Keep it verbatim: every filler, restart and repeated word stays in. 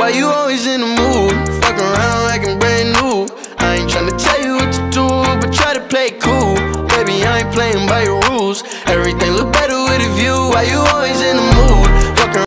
Why you always in the mood? Fuck around like I'm brand new. I ain't tryna tell you what to do, but try to play it cool. Baby, I ain't playing by your rules. Everything look better with a view. Why you always in the mood?